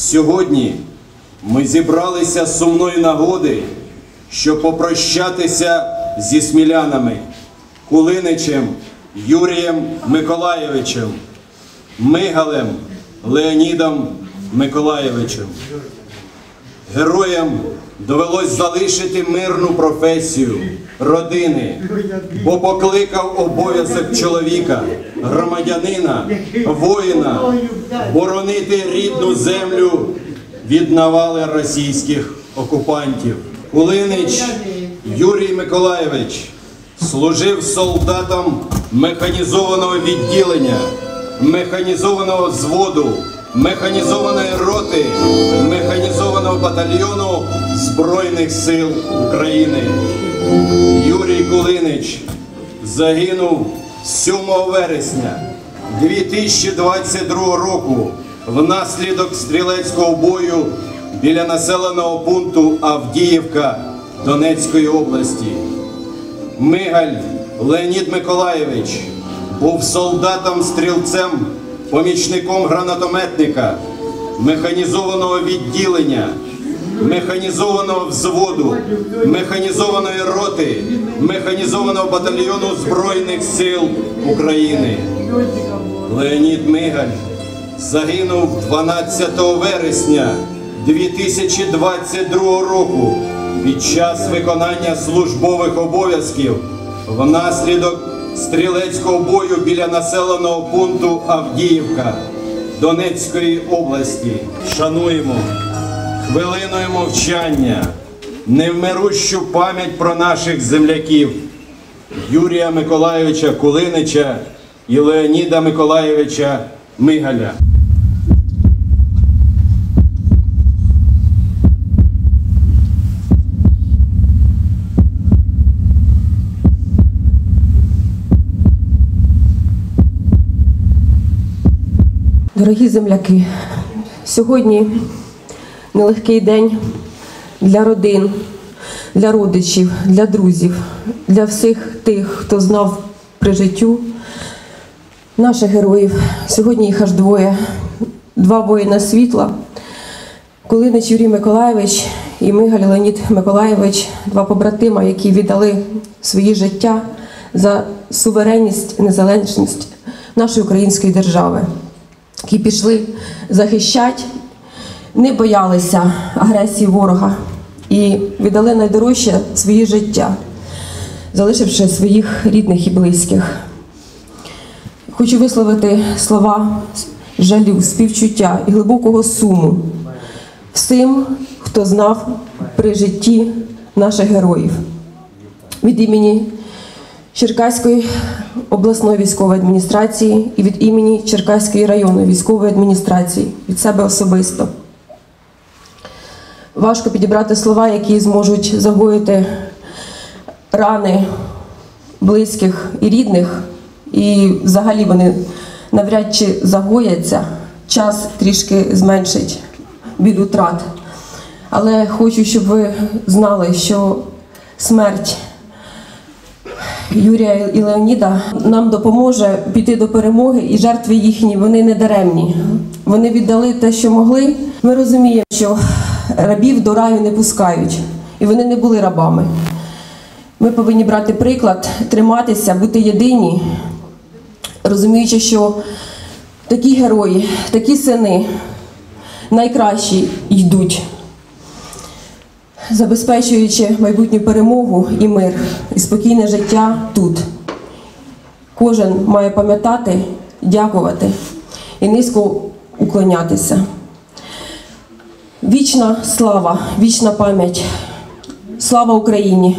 Сьогодні ми зібралися з сумної нагоди, щоб попрощатися зі смілянами Кулиничем Юрієм Миколайовичем, Мигалем Леонідом Миколайовичем. Героям довелось залишити мирну професію, родини, бо покликав обов'язок чоловіка, громадянина, воїна боронити рідну землю від навали російських окупантів. Кулинич Юрій Миколайович служив солдатом механізованого відділення, механізованого взводу, механізованої роти, механізованого батальйону Збройних сил України. Юрій Кулинич загинув 7 вересня 2022 року внаслідок стрілецького бою біля населеного пункту Авдіївка Донецької області. Мигаль Леонід Миколайович був солдатом-стрілцем, помічником гранатометника, механізованого відділення, механізованого взводу, механізованої роти, механізованого батальйону Збройних сил України. Леонід Мигаль загинув 12 вересня 2022 року під час виконання службових обов'язків внаслідок стрілецького бою біля населеного пункту Авдіївка Донецької області. Шануємо хвилиною мовчання невмирущу пам'ять про наших земляків Юрія Миколайовича Кулинича і Леоніда Миколайовича Мигаля. Дорогі земляки, сьогодні нелегкий день для родин, для родичів, для друзів, для всіх тих, хто знав при життю наших героїв. Сьогодні їх аж двоє. Два воїна світла. Кулинич Юрій Миколайович і Мигаль Леонід Миколайович, два побратима, які віддали свої життя за суверенність, незалежність нашої української держави. Які пішли захищати, не боялися агресії ворога і віддали найдорожче свої життя, залишивши своїх рідних і близьких. Хочу висловити слова жалю, співчуття і глибокого суму всім, хто знав при житті наших героїв. Від імені Черкаської обласної військової адміністрації і від імені Черкаської районної військової адміністрації, від себе особисто. Важко підібрати слова, які зможуть загоїти рани близьких і рідних, і взагалі вони навряд чи загояться, час трішки зменшить біль утрат. Але хочу, щоб ви знали, що смерть Юрія і Леоніда нам допоможе піти до перемоги, і жертви їхні, вони не даремні. Вони віддали те, що могли. Ми розуміємо, що рабів до раю не пускають, і вони не були рабами. Ми повинні брати приклад, триматися, бути єдині, розуміючи, що такі герої, такі сини найкращі йдуть, забезпечуючи майбутню перемогу і мир, і спокійне життя тут. Кожен має пам'ятати, дякувати і низько уклонятися. Вічна слава, вічна пам'ять. Слава Україні!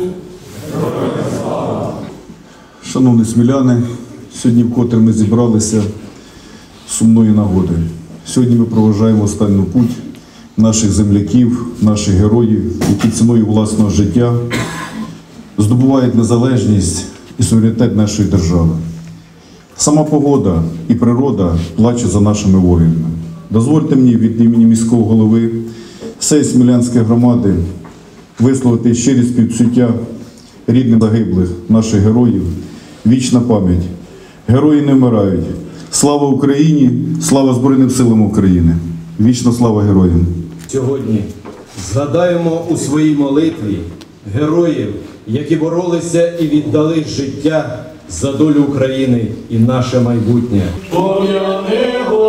Шановні сміляни, сьогодні вкотре ми зібралися з сумної нагоди. Сьогодні ми проважаємо останню путь наших земляків, наших героїв, які ціною власного життя здобувають незалежність і суверенітет нашої держави. Сама погода і природа плачуть за нашими воїнами. Дозвольте мені від імені міського голови всієї Смілянської громади висловити щирі співчуття рідним загиблих наших героїв. Вічна пам'ять. Герої не вмирають. Слава Україні! Слава Збройним силам України! Вічна слава героям! Сьогодні згадаємо у своїй молитві героїв, які боролися і віддали життя за долю України і наше майбутнє. Пом'яни,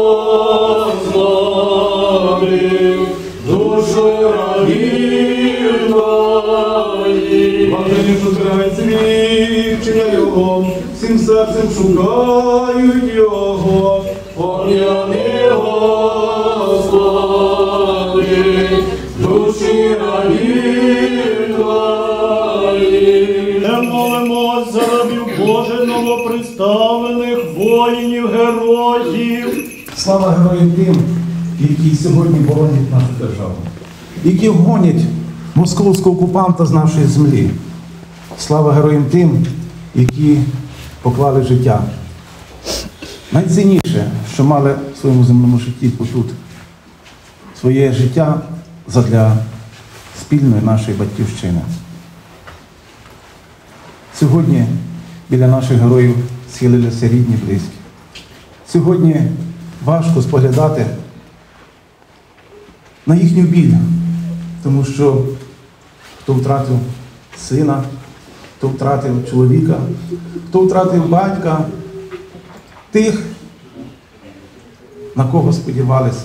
Господи, душу рабів твоїх. Бажані, що збирають свідчення Його, всім серцем шукають Його. Пом'яни, Господи, душі рабів твоїх. Не молимось за рабів Божих новоприставлених воїнів, героїв. Слава героям тим, які сьогодні боронять нашу державу, які гонять московського окупанта з нашої землі. Слава героям тим, які поклали життя. Найцінніше, що мали в своєму земному житті тут, своє життя задля спільної нашої батьківщини. Сьогодні біля наших героїв схилилися рідні, близькі. Сьогодні важко споглядати на їхню біль, тому що хто втратив сина, хто втратив чоловіка, хто втратив батька, тих, на кого сподівалися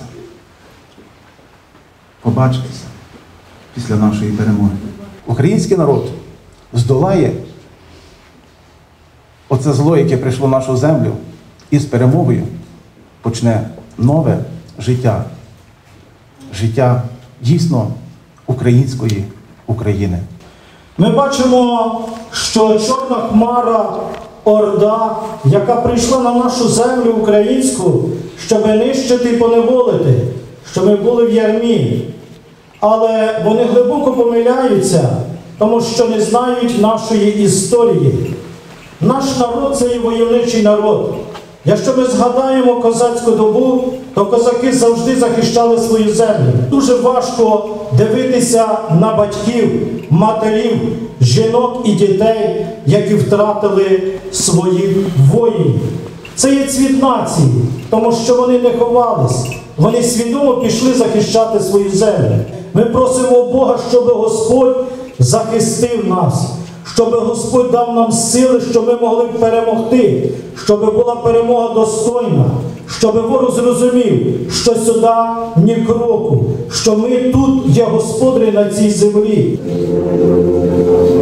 побачитися після нашої перемоги. Український народ здолає оце зло, яке прийшло в нашу землю, і з перемогою почне нове життя. Життя дійсно української України. Ми бачимо, що чорна хмара, орда, яка прийшла на нашу землю українську, щоб нищити і поневолити, щоб ми були в ярмі. Але вони глибоко помиляються, тому що не знають нашої історії. Наш народ – це є войовничий народ. Якщо ми згадаємо козацьку добу, то козаки завжди захищали свою землю. Дуже важко дивитися на батьків, матерів, жінок і дітей, які втратили своїх воїнів. Це є цвіт нації, тому що вони не ховались. Вони свідомо пішли захищати свою землю. Ми просимо Бога, щоб Господь захистив нас, щоб Господь дав нам сили, щоб ми могли перемогти, щоб була перемога достойна, щоб ворог зрозумів, що сюди ні кроку, що ми тут є господарі на цій землі.